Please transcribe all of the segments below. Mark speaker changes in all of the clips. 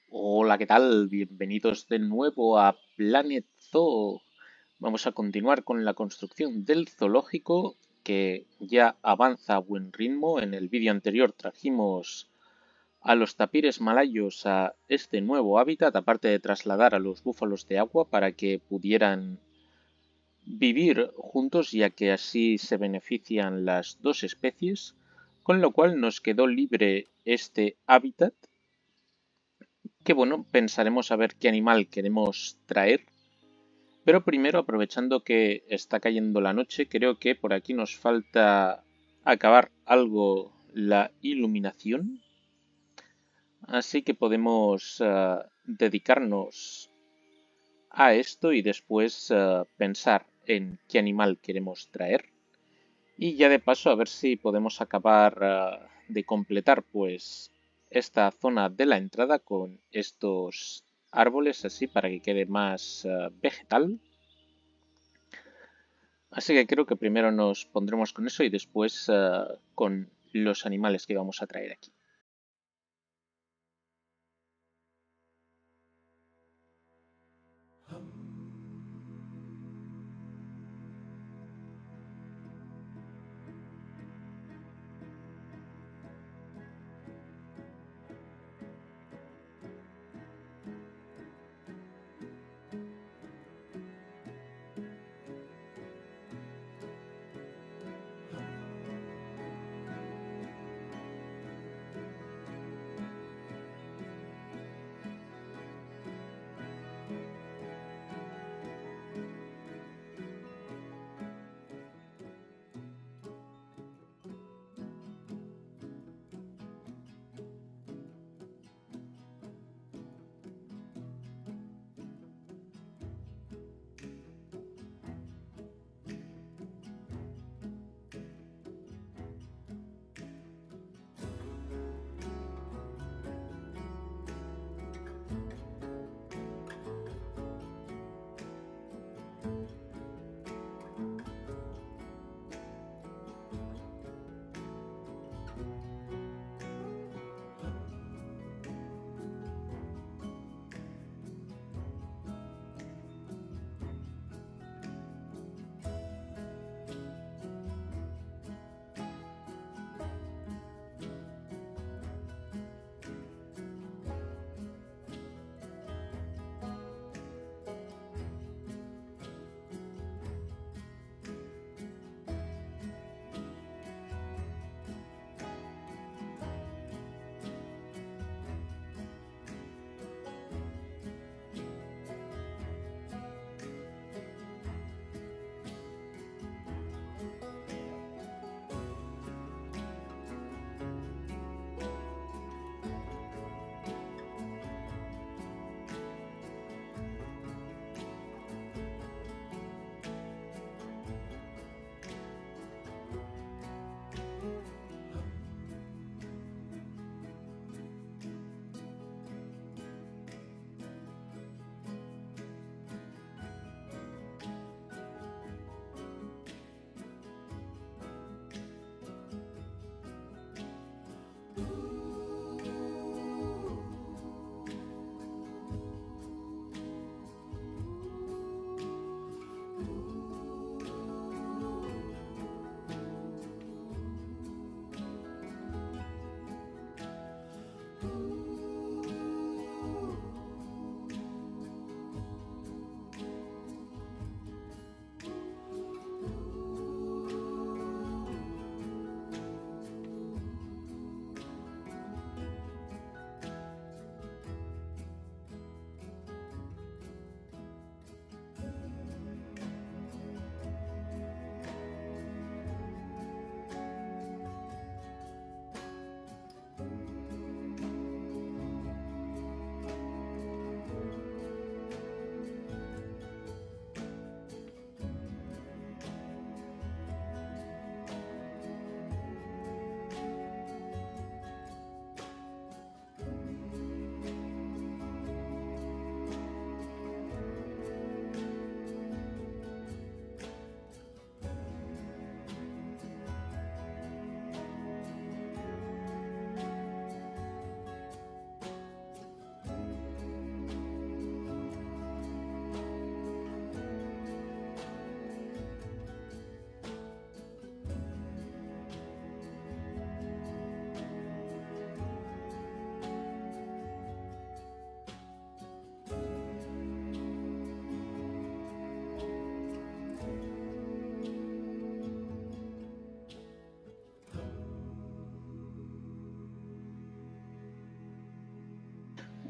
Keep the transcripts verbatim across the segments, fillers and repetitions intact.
Speaker 1: Hola, ¿qué tal? Bienvenidos de nuevo a Planet Zoo. Vamos a continuar con la construcción del zoológico que ya avanza a buen ritmo. En el vídeo anterior trajimos a los tapires malayos a este nuevo hábitat, aparte de trasladar a los búfalos de agua para que pudieran vivir juntos, ya que así se benefician las dos especies, con lo cual nos quedó libre este hábitat que bueno, pensaremos a ver qué animal queremos traer, pero primero aprovechando que está cayendo la noche, creo que por aquí nos falta acabar algo la iluminación, así que podemos eh, dedicarnos a esto y después eh, pensar en qué animal queremos traer y ya de paso a ver si podemos acabar eh, de completar pues esta zona de la entrada con estos árboles así para que quede más eh, vegetal. Así que creo que primero nos pondremos con eso y después eh, con los animales que vamos a traer aquí.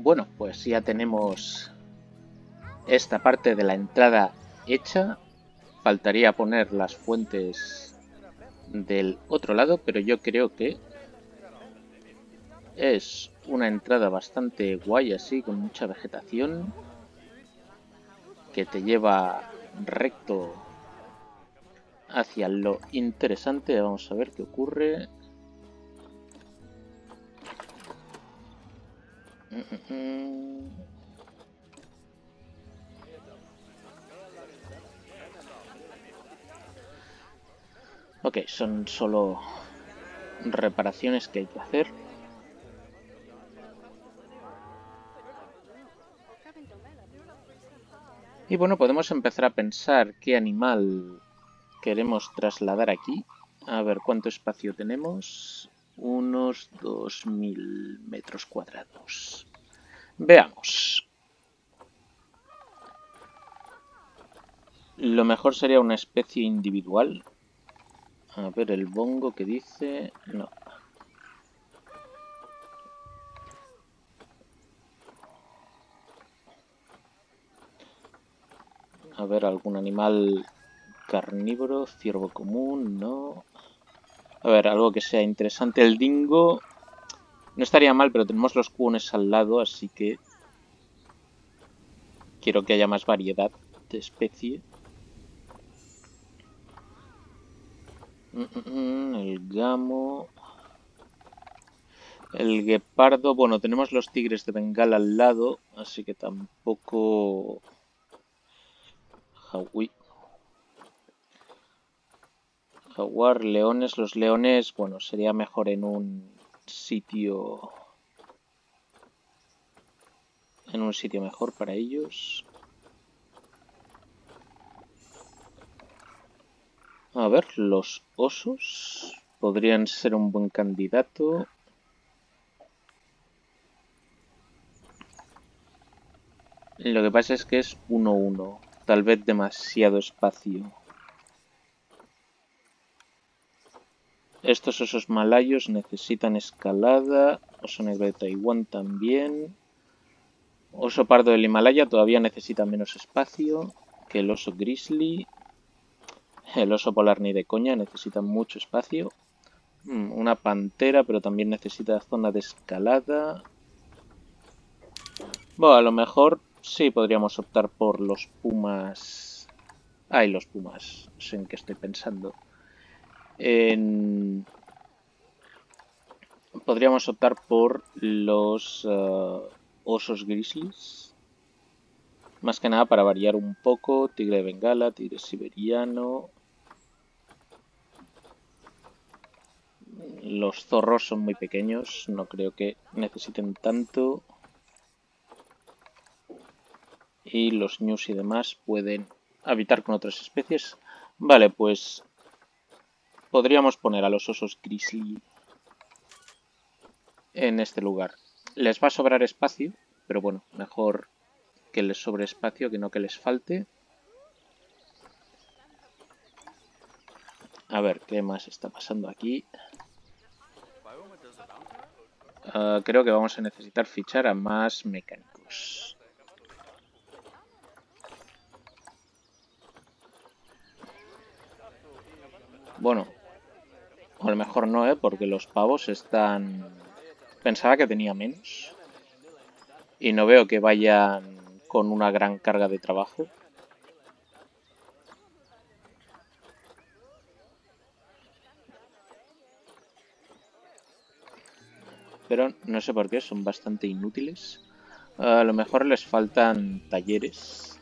Speaker 1: Bueno, pues ya tenemos esta parte de la entrada hecha. Faltaría poner las fuentes del otro lado, pero yo creo que es una entrada bastante guay así, con mucha vegetación, que te lleva recto hacia lo interesante. Vamos a ver qué ocurre. Ok, son solo reparaciones que hay que hacer. Y bueno, podemos empezar a pensar qué animal queremos trasladar aquí. A ver cuánto espacio tenemos. Unos dos mil metros cuadrados. Veamos. Lo mejor sería una especie individual. A ver el bongo que dice... No. A ver, algún animal carnívoro, ciervo común, no. A ver, algo que sea interesante. El dingo no estaría mal, pero tenemos los cuones al lado, así que quiero que haya más variedad de especie. El gamo. El guepardo. Bueno, tenemos los tigres de Bengala al lado, así que tampoco... Uy. Jaguar, leones. Los leones, bueno, sería mejor en un sitio... En un sitio mejor para ellos. A ver, los osos podrían ser un buen candidato. Lo que pasa es que es uno uno. Tal vez demasiado espacio. Estos osos malayos necesitan escalada. Oso negro de Taiwán también. Oso pardo del Himalaya todavía necesita menos espacio que el oso grizzly. El oso polar ni de coña necesita mucho espacio. Una pantera, pero también necesita zona de escalada. Bueno, a lo mejor sí podríamos optar por los pumas. Ay, los pumas. No sé en qué estoy pensando. En... Podríamos optar por los uh, osos grizzlies. Más que nada para variar un poco. Tigre de Bengala, tigre siberiano. Los zorros son muy pequeños. No creo que necesiten tanto. Y los ñus y demás pueden habitar con otras especies. Vale, pues podríamos poner a los osos grizzly en este lugar. Les va a sobrar espacio, pero bueno, mejor que les sobre espacio que no que les falte. A ver, ¿qué más está pasando aquí? Uh, creo que vamos a necesitar fichar a más mecánicos. Bueno, a lo mejor no, ¿eh? Porque los pavos están... Pensaba que tenía menos. Y no veo que vayan con una gran carga de trabajo. Pero no sé por qué, son bastante inútiles. A lo mejor les faltan talleres.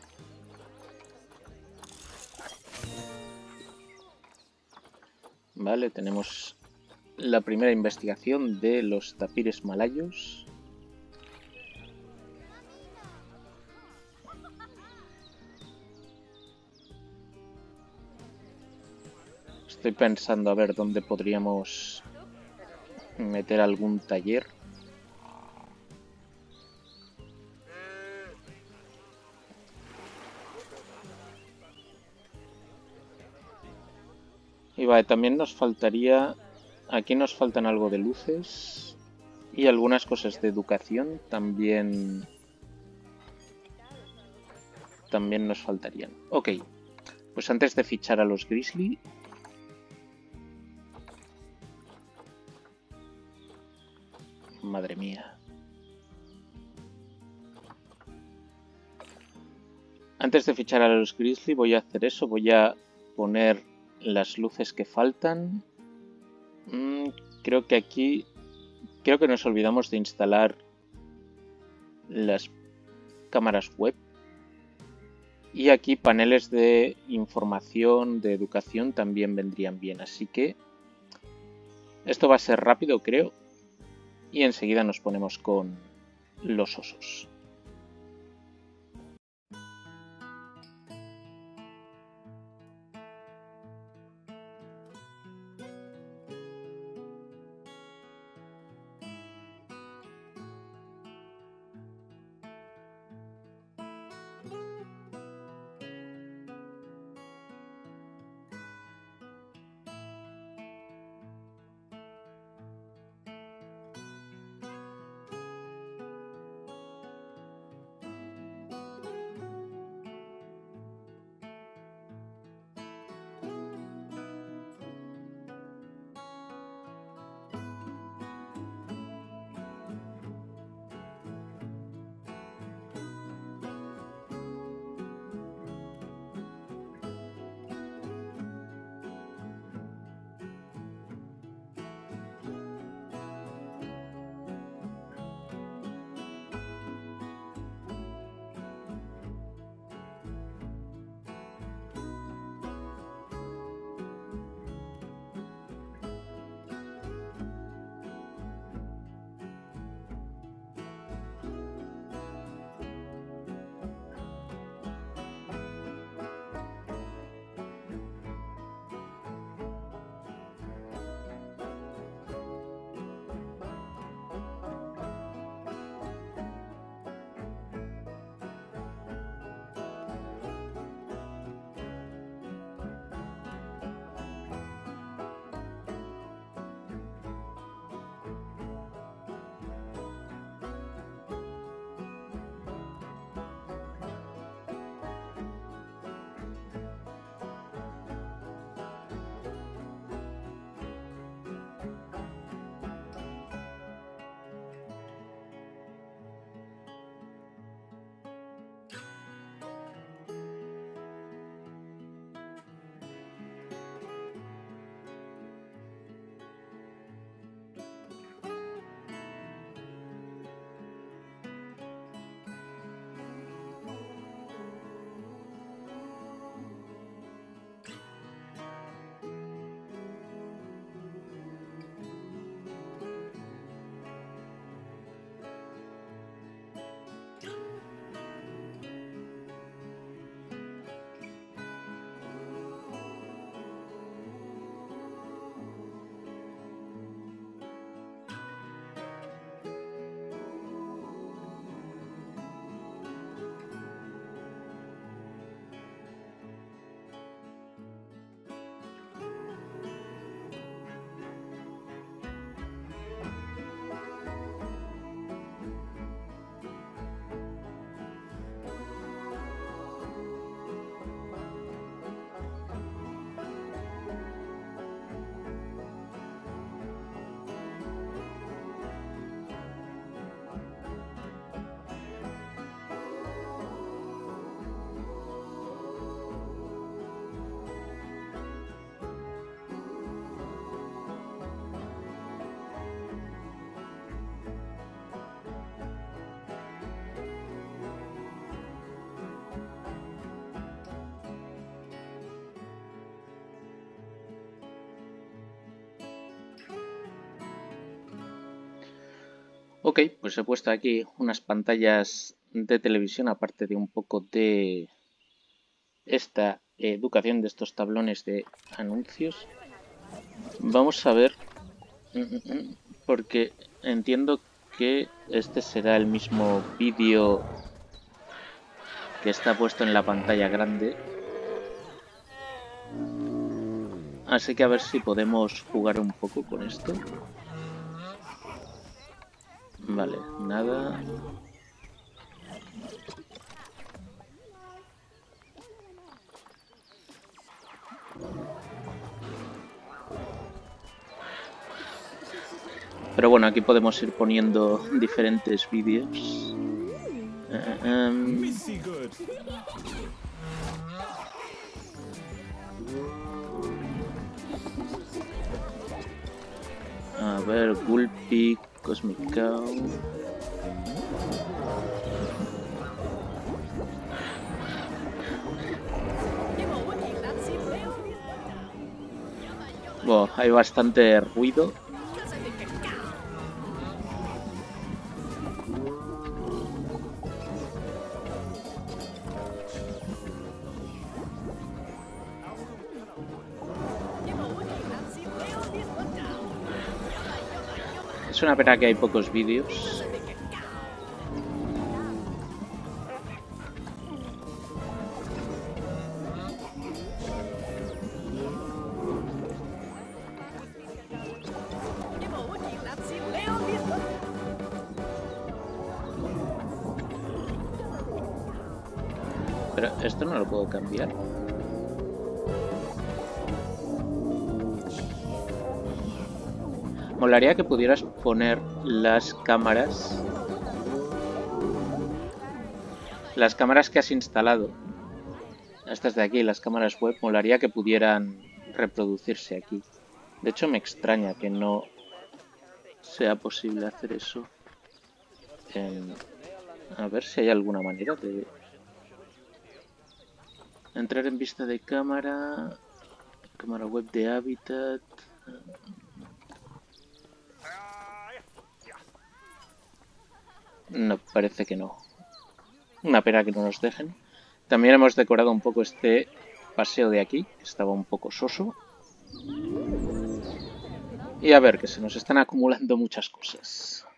Speaker 1: Vale, tenemos la primera investigación de los tapires malayos. Estoy pensando a ver dónde podríamos meter algún taller. Y vale, también nos faltaría... Aquí nos faltan algo de luces Y algunas cosas de educación también, también nos faltarían. Ok, pues antes de fichar a los Grizzly... Madre mía. Antes de fichar a los Grizzly voy a hacer eso, voy a poner las luces que faltan. Mm, creo que aquí... Creo que nos olvidamos de instalar las cámaras web. Y aquí paneles de información, de educación también vendrían bien. Así que esto va a ser rápido, creo. Y enseguida nos ponemos con los osos. Ok, pues he puesto aquí unas pantallas de televisión, aparte de un poco de esta educación, de estos tablones de anuncios. Vamos a ver, porque entiendo que este será el mismo vídeo que está puesto en la pantalla grande. Así que a ver si podemos jugar un poco con esto. Vale, nada. Pero bueno, aquí podemos ir poniendo diferentes vídeos. Uh, um... A ver, Gulpi, Cosmic Cow. Bueno, hay bastante ruido. Es una pena que hay pocos vídeos. Pero esto no lo puedo cambiar. Molaría que pudieras poner las cámaras. Las cámaras que has instalado. Estas de aquí, las cámaras web, molaría que pudieran reproducirse aquí. De hecho, me extraña que no sea posible hacer eso. En... A ver si hay alguna manera de... Entrar en vista de cámara... Cámara web de Habitat... No, parece que no. Una pena que no nos dejen. También hemos decorado un poco este paseo de aquí, que estaba un poco soso. Y a ver, que se nos están acumulando muchas cosas.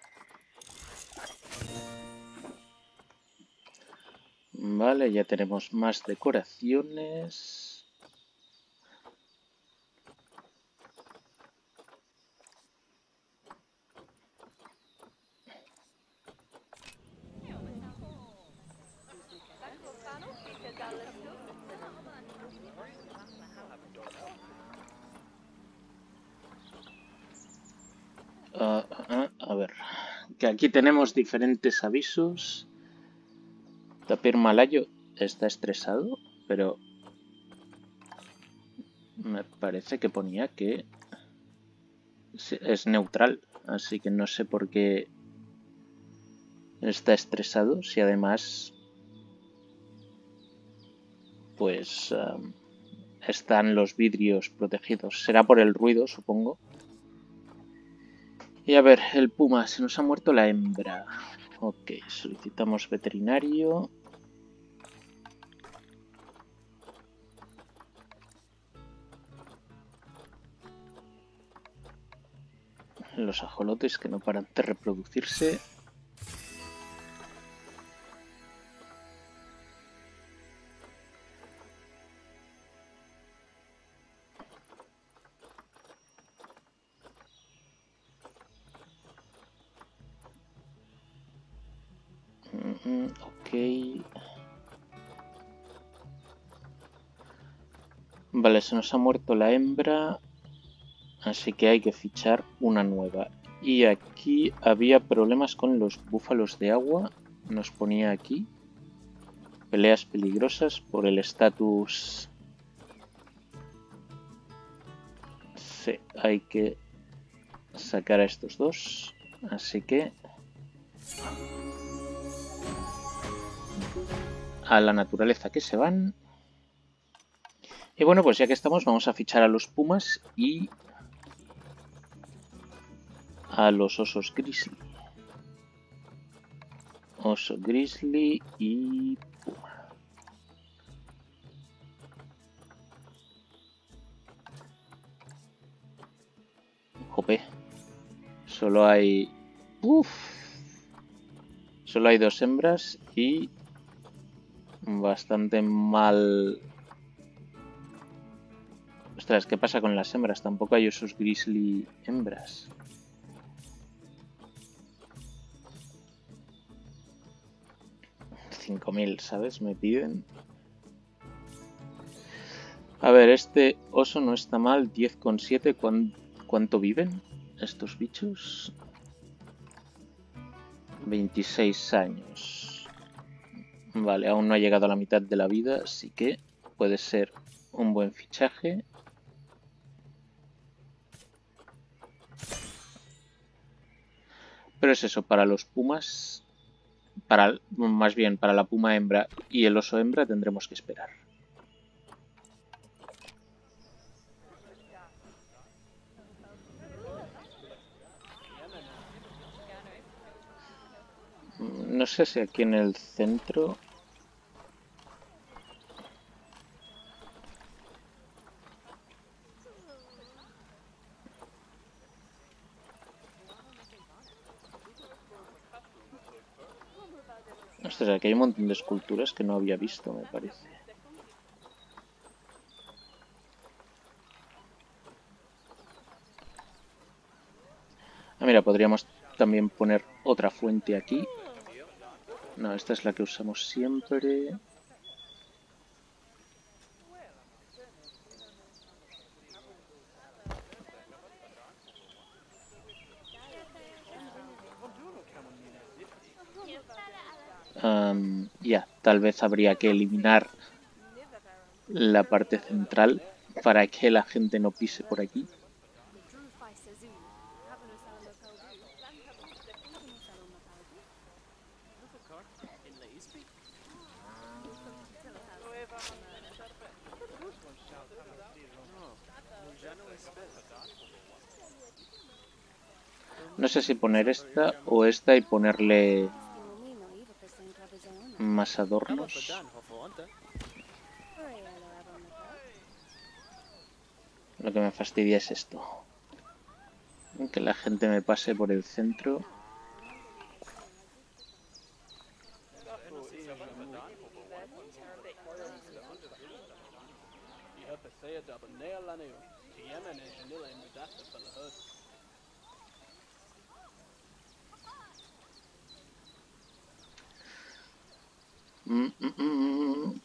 Speaker 1: Vale, ya tenemos más decoraciones. Uh, uh, a ver, que aquí tenemos diferentes avisos. Tapir Malayo está estresado, pero me parece que ponía que es neutral, así que no sé por qué está estresado, si además pues um, están los vidrios protegidos. Será por el ruido, supongo. Y a ver, el puma, se nos ha muerto la hembra. Ok, solicitamos veterinario. Los ajolotes que no paran de reproducirse. Mm, ok. Vale, se nos ha muerto la hembra. Así que hay que fichar una nueva. Y aquí había problemas con los búfalos de agua. Nos ponía aquí. Peleas peligrosas por el estatus. Sí, hay que sacar a estos dos. Así que... a la naturaleza que se van. Y bueno, pues ya que estamos, vamos a fichar a los pumas y... a los osos grizzly. Oso grizzly y puma. Jope. Solo hay... Uf. Solo hay dos hembras y... bastante mal... Ostras, ¿qué pasa con las hembras? Tampoco hay osos grizzly hembras. cinco mil, ¿sabes? Me piden. A ver, este oso no está mal, diez coma siete. ¿Cuán, ¿Cuánto viven estos bichos? veintiséis años. Vale, aún no ha llegado a la mitad de la vida, así que puede ser un buen fichaje. Pero es eso, para los pumas, para, más bien para la puma hembra y el oso hembra tendremos que esperar. No sé si aquí en el centro... Ostras, aquí hay un montón de esculturas que no había visto, me parece. Ah, mira, podríamos también poner otra fuente aquí. No, esta es la que usamos siempre. Um, ya, tal vez habría que eliminar la parte central para que la gente no pise por aquí. No sé si poner esta o esta y ponerle más adornos. Lo que me fastidia es esto. Que la gente me pase por el centro. Mm, mm, mm.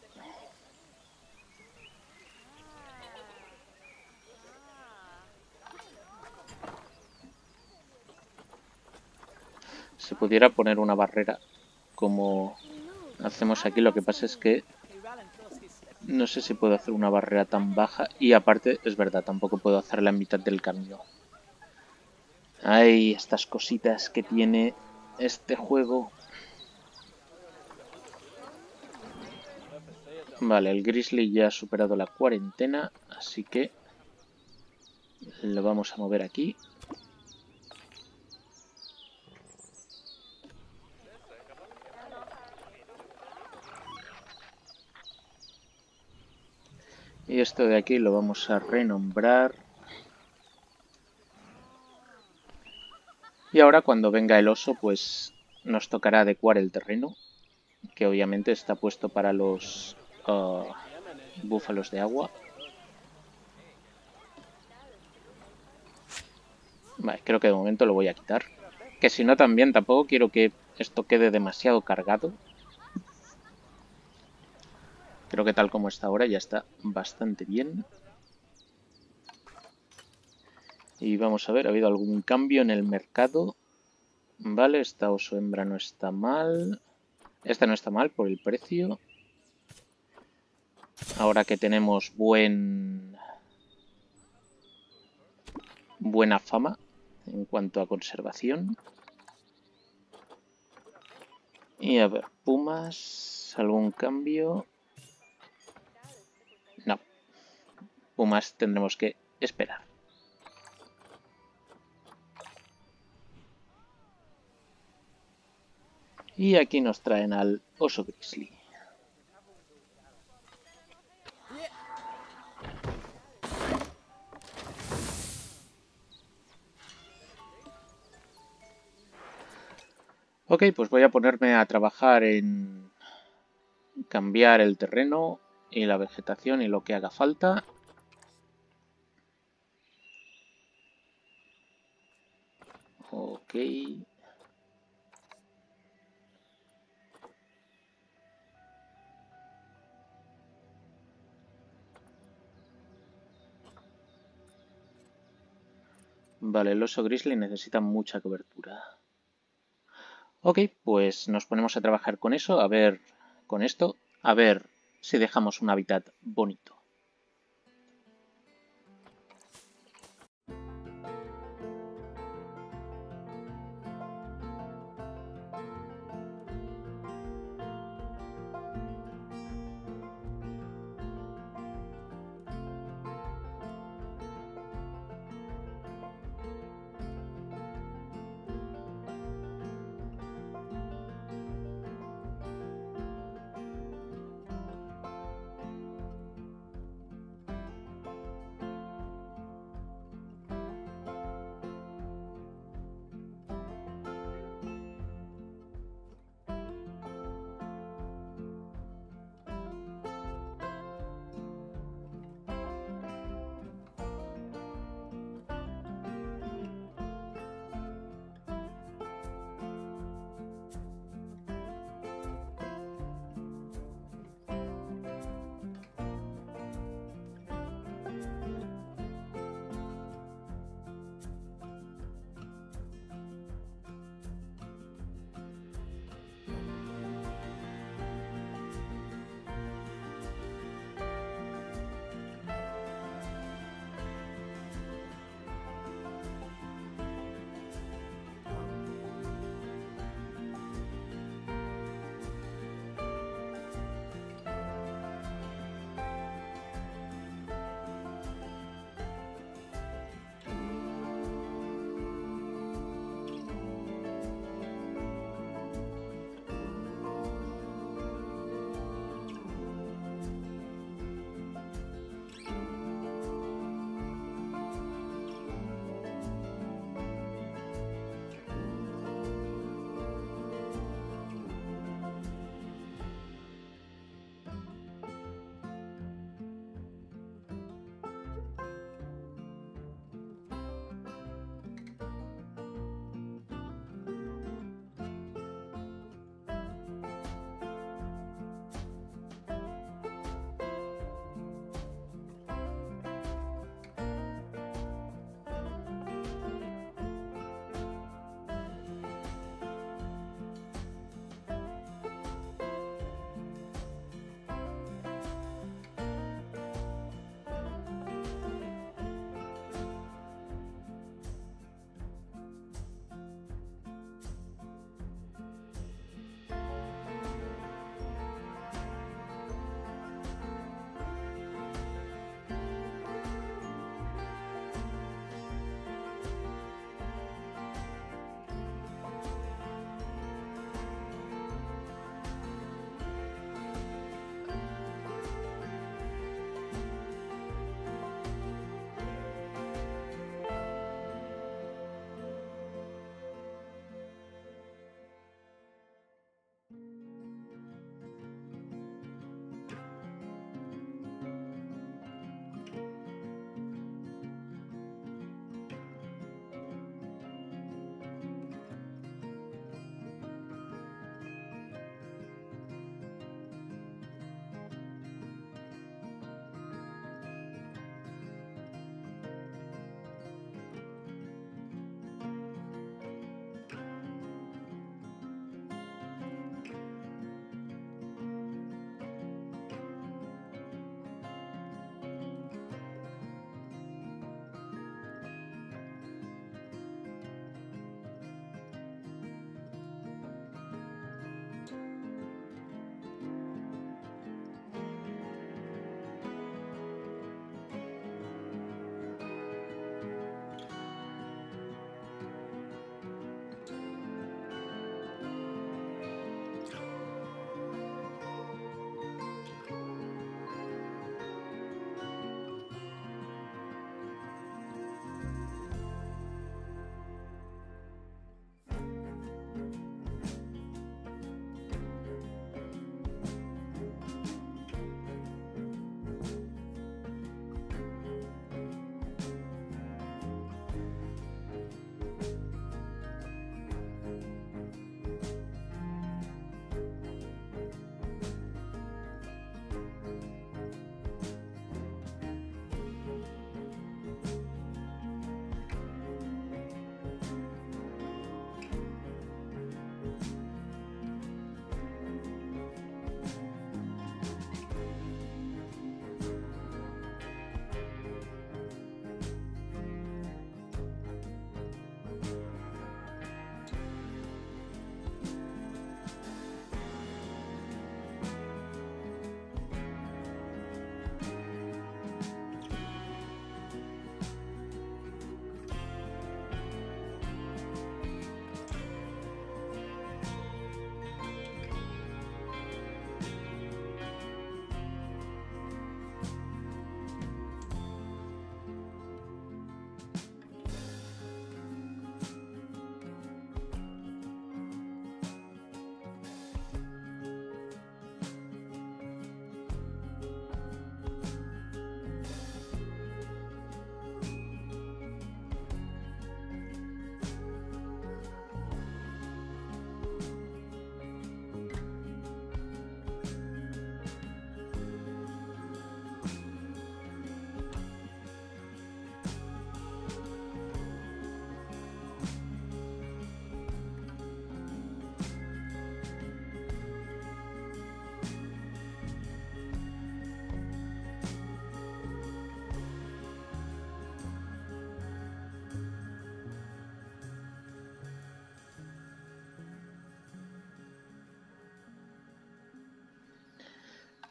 Speaker 1: Si pudiera poner una barrera como hacemos aquí, lo que pasa es que no sé si puedo hacer una barrera tan baja y aparte, es verdad, tampoco puedo hacerla en mitad del camino. Hay estas cositas que tiene este juego. Vale, el Grizzly ya ha superado la cuarentena, así que lo vamos a mover aquí. Y esto de aquí lo vamos a renombrar. Y ahora cuando venga el oso, pues nos tocará adecuar el terreno, que obviamente está puesto para los uh, búfalos de agua. Vale, creo que de momento lo voy a quitar. Que si no también tampoco quiero que esto quede demasiado cargado. Creo que tal como está ahora ya está bastante bien. Y vamos a ver, ¿ha habido algún cambio en el mercado? Vale, esta oso hembra no está mal. Esta no está mal por el precio. Ahora que tenemos buen... buena fama en cuanto a conservación. Y a ver, pumas, ¿algún cambio? No. Pumas tendremos que esperar. Y aquí nos traen al oso grizzly. Ok, pues voy a ponerme a trabajar en cambiar el terreno y la vegetación y lo que haga falta. Ok. Vale, el oso grizzly necesita mucha cobertura. Ok, pues nos ponemos a trabajar con eso, a ver, con esto, a ver si dejamos un hábitat bonito.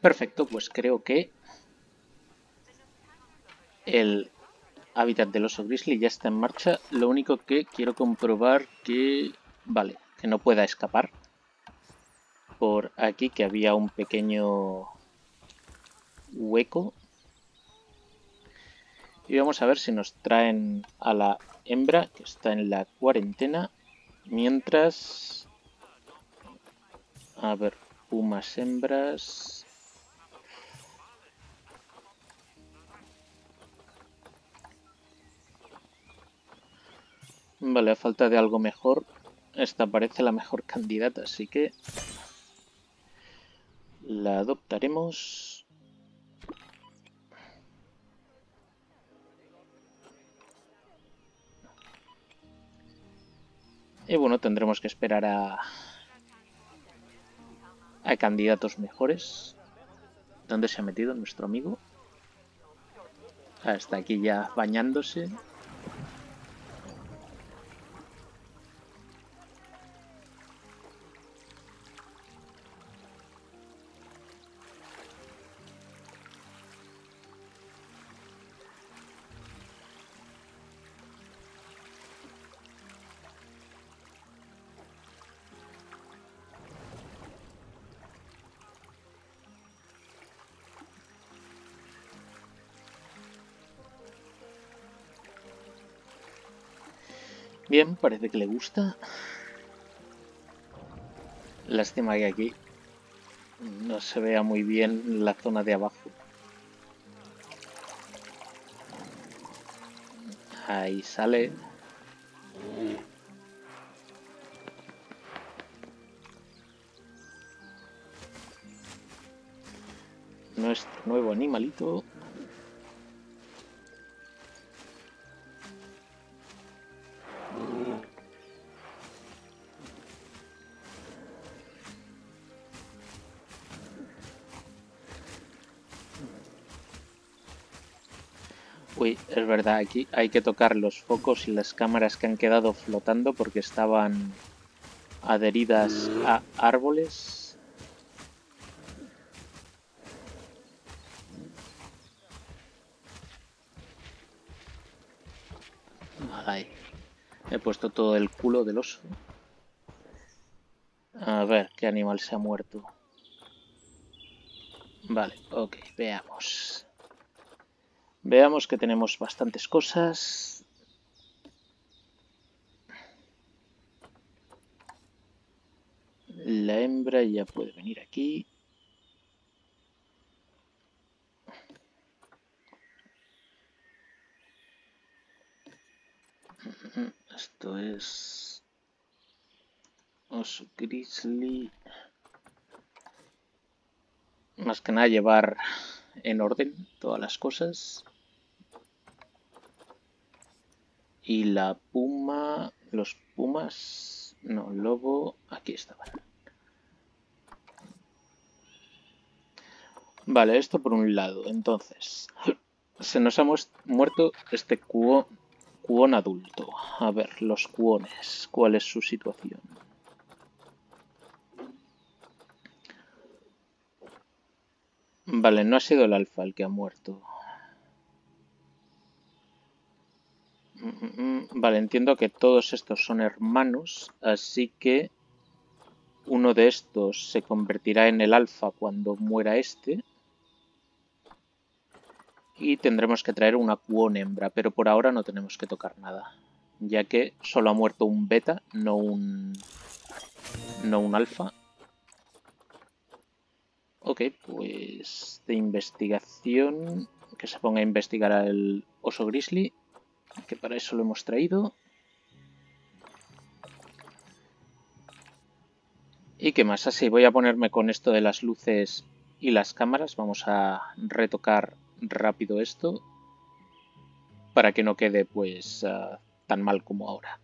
Speaker 1: Perfecto, pues creo que el hábitat del oso grizzly ya está en marcha. Lo único que quiero comprobar que... Vale, que no pueda escapar. Por aquí que había un pequeño hueco. Y vamos a ver si nos traen a la hembra que está en la cuarentena. Mientras... A ver, pumas hembras... Vale, a falta de algo mejor, esta parece la mejor candidata, así que la adoptaremos. Y bueno, tendremos que esperar a, a candidatos mejores. ¿Dónde se ha metido nuestro amigo? Hasta aquí ya bañándose. Bien, parece que le gusta. Lástima que aquí no se vea muy bien la zona de abajo. Ahí sale. Nuestro nuevo animalito. Uy, es verdad, aquí hay que tocar los focos y las cámaras que han quedado flotando porque estaban adheridas a árboles. Ahí. He puesto todo el culo del oso. A ver, ¿qué animal se ha muerto? Vale, ok, veamos. Veamos que tenemos bastantes cosas. La hembra ya puede venir aquí. Esto es... oso grizzly. Más que nada llevar en orden todas las cosas. Y la puma... Los pumas... No, lobo... Aquí estaban. Vale, esto por un lado. Entonces, se nos ha muerto este cuo, cuón adulto. A ver, los cuones. ¿Cuál es su situación? Vale, no ha sido el alfa el que ha muerto. Vale, entiendo que todos estos son hermanos, así que uno de estos se convertirá en el alfa cuando muera este. Y tendremos que traer una cuón hembra, pero por ahora no tenemos que tocar nada, ya que solo ha muerto un beta, no un, no un alfa. Ok, pues de investigación, que se ponga a investigar al oso grizzly, que para eso lo hemos traído. ¿Y qué más? Así, voy a ponerme con esto de las luces y las cámaras. Vamos a retocar rápido esto para que no quede pues uh, tan mal como ahora.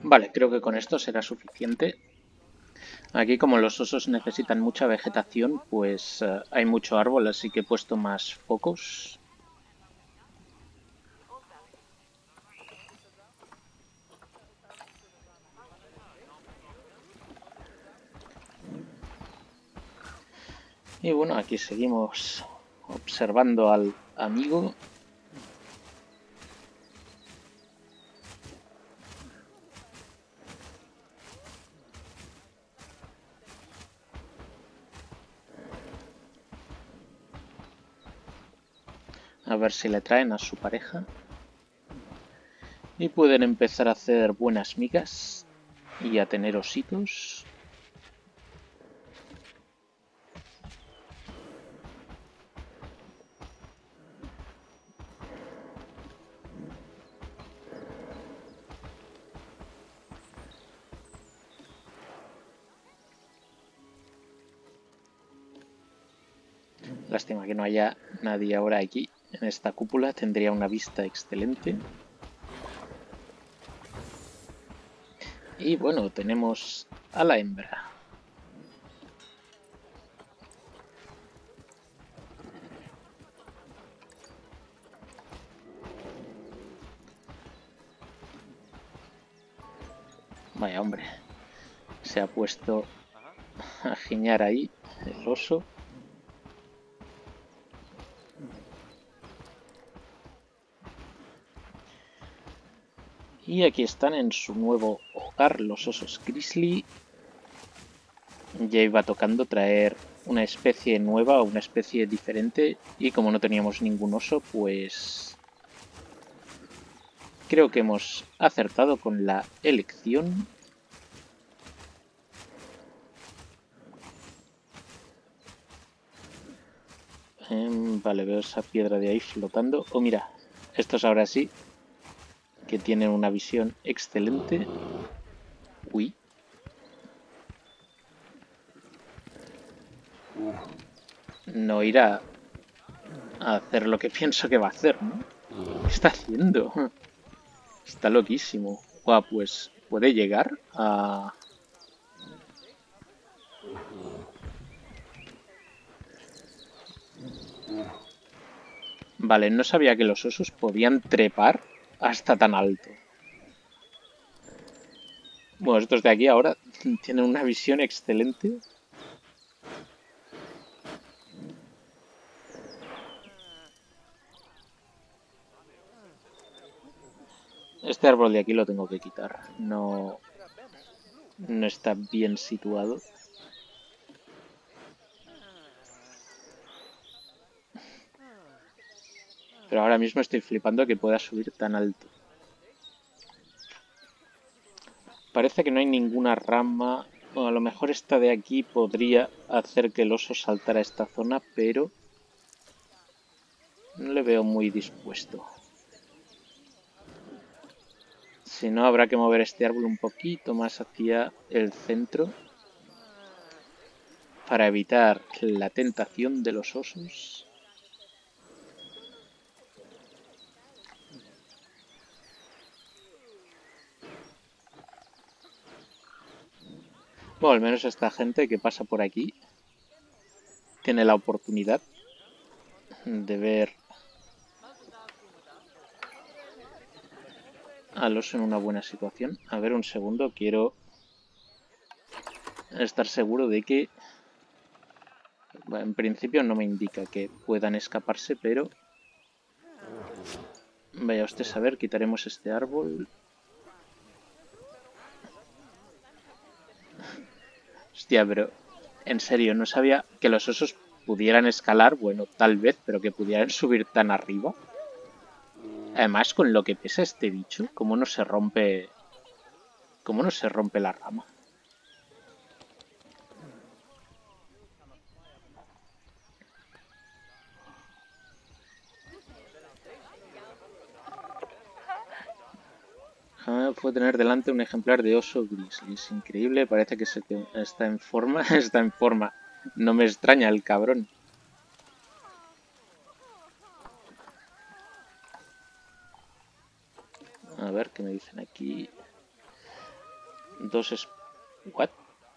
Speaker 1: Vale, creo que con esto será suficiente. Aquí, como los osos necesitan mucha vegetación, pues uh, hay mucho árbol, así que he puesto más focos. Y bueno, aquí seguimos observando al amigo. A ver si le traen a su pareja. Y pueden empezar a hacer buenas migas y a tener ositos. Lástima que no haya nadie ahora aquí. En esta cúpula tendría una vista excelente. Y bueno, tenemos a la hembra. Vaya hombre, se ha puesto a giñar ahí el oso. Y aquí están en su nuevo hogar los osos grizzly. Ya iba tocando traer una especie nueva o una especie diferente. Y como no teníamos ningún oso, pues creo que hemos acertado con la elección. Eh, vale, veo esa piedra de ahí flotando. Oh, mira, estos ahora sí que tienen una visión excelente. Uy. No irá a hacer lo que pienso que va a hacer, ¿no? ¿Qué está haciendo? Está loquísimo. Guau, pues puede llegar a... Vale, no sabía que los osos podían trepar hasta tan alto. Bueno, estos de aquí ahora tienen una visión excelente. Este árbol de aquí lo tengo que quitar. No, no está bien situado. Pero ahora mismo estoy flipando que pueda subir tan alto. Parece que no hay ninguna rama. Bueno, a lo mejor esta de aquí podría hacer que el oso saltara a esta zona, pero no le veo muy dispuesto. Si no, habrá que mover este árbol un poquito más hacia el centro para evitar la tentación de los osos. Bueno, al menos esta gente que pasa por aquí tiene la oportunidad de ver al oso en una buena situación. A ver, un segundo, quiero estar seguro de que... Bueno, en principio no me indica que puedan escaparse, pero... Vaya usted a saber, quitaremos este árbol. Hostia, pero... En serio, no sabía que los osos pudieran escalar, bueno, tal vez, pero que pudieran subir tan arriba. Además, con lo que pesa este bicho, ¿cómo no se rompe... ¿Cómo no se rompe la rama? Jamás puedo tener delante un ejemplar de oso grizzly. Es increíble, parece que se está en forma. Está en forma. No me extraña el cabrón. A ver qué me dicen aquí. Dos es... ¿What?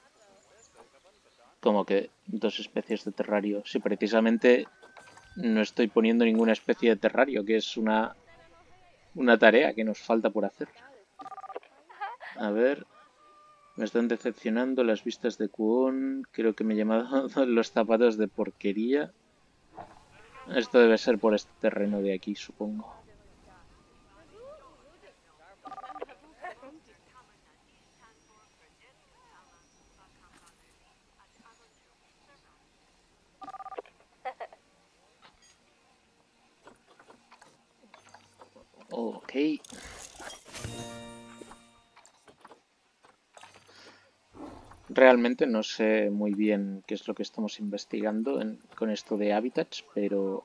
Speaker 1: Como que dos especies de terrario. Si precisamente no estoy poniendo ninguna especie de terrario, que es una, una tarea que nos falta por hacer. A ver... Me están decepcionando las vistas de Kuon. Creo que me he llamado los zapatos de porquería. Esto debe ser por este terreno de aquí, supongo. Ok. Realmente no sé muy bien qué es lo que estamos investigando en, con esto de hábitats, pero...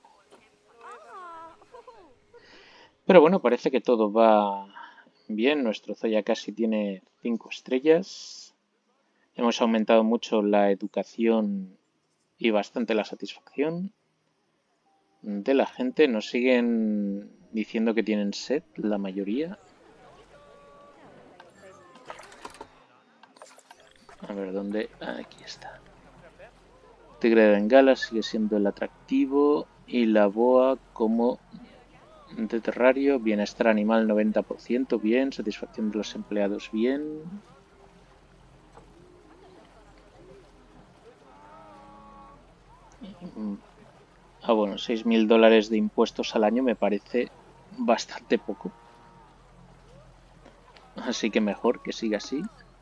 Speaker 1: Pero bueno, parece que todo va bien. Nuestro zoo ya casi tiene cinco estrellas. Hemos aumentado mucho la educación y bastante la satisfacción de la gente. Nos siguen diciendo que tienen sed, la mayoría. A ver, ¿dónde? Aquí está. Tigre de Bengala sigue siendo el atractivo y la boa como de terrario. Bienestar animal noventa por ciento, bien. Satisfacción de los empleados, bien. Ah, bueno, seis mil dólares de impuestos al año me parece bastante poco. Así que mejor que siga así.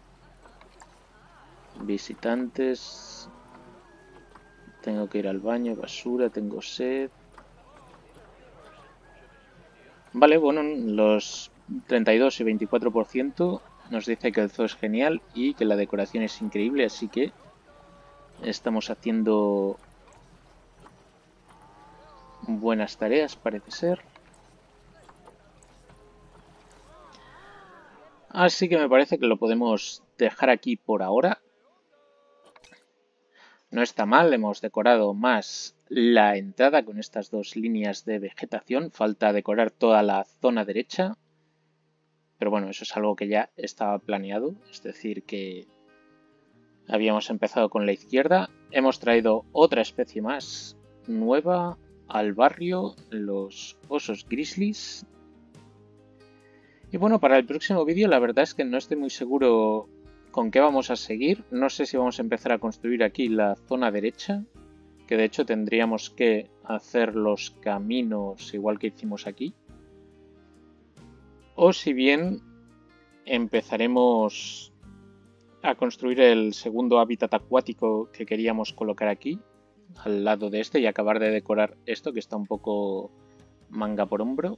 Speaker 1: Visitantes. Tengo que ir al baño, basura, tengo sed. Vale, bueno, los treinta y dos y veinticuatro por ciento nos dice que el zoo es genial y que la decoración es increíble, así que estamos haciendo buenas tareas, parece ser. Así que me parece que lo podemos dejar aquí por ahora. No está mal, hemos decorado más la entrada con estas dos líneas de vegetación. Falta decorar toda la zona derecha. Pero bueno, eso es algo que ya estaba planeado. Es decir, que habíamos empezado con la izquierda. Hemos traído otra especie más nueva al barrio, los osos grizzlies. Y bueno, para el próximo vídeo la verdad es que no estoy muy seguro con qué vamos a seguir. No sé si vamos a empezar a construir aquí la zona derecha, que de hecho tendríamos que hacer los caminos igual que hicimos aquí. O si bien empezaremos a construir el segundo hábitat acuático que queríamos colocar aquí, al lado de este, y acabar de decorar esto que está un poco manga por hombro.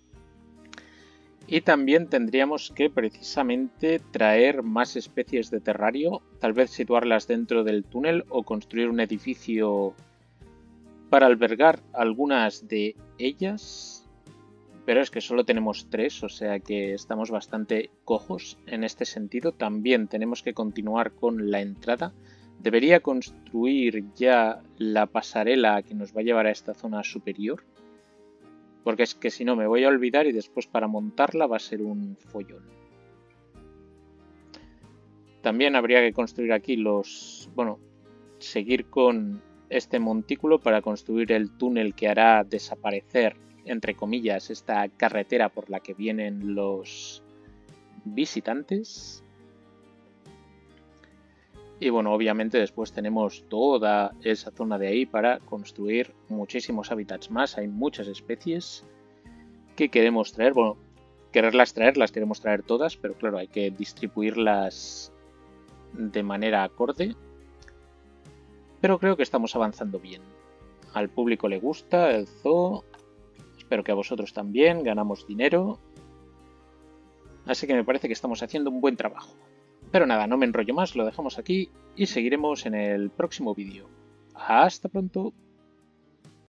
Speaker 1: Y también tendríamos que precisamente traer más especies de terrario, tal vez situarlas dentro del túnel o construir un edificio para albergar algunas de ellas. Pero es que solo tenemos tres, o sea que estamos bastante cojos en este sentido. También tenemos que continuar con la entrada. Debería construir ya la pasarela que nos va a llevar a esta zona superior. Porque es que si no me voy a olvidar y después para montarla va a ser un follón. También habría que construir aquí los... Bueno, seguir con este montículo para construir el túnel que hará desaparecer, entre comillas, esta carretera por la que vienen los visitantes. Y bueno, obviamente después tenemos toda esa zona de ahí para construir muchísimos hábitats más. Hay muchas especies que queremos traer. Bueno, quererlas traer, las queremos traer todas, pero claro, hay que distribuirlas de manera acorde. Pero creo que estamos avanzando bien. Al público le gusta el zoo. Espero que a vosotros también. Ganamos dinero. Así que me parece que estamos haciendo un buen trabajo. Pero nada, no me enrollo más, lo dejamos aquí y seguiremos en el próximo vídeo. ¡Hasta pronto!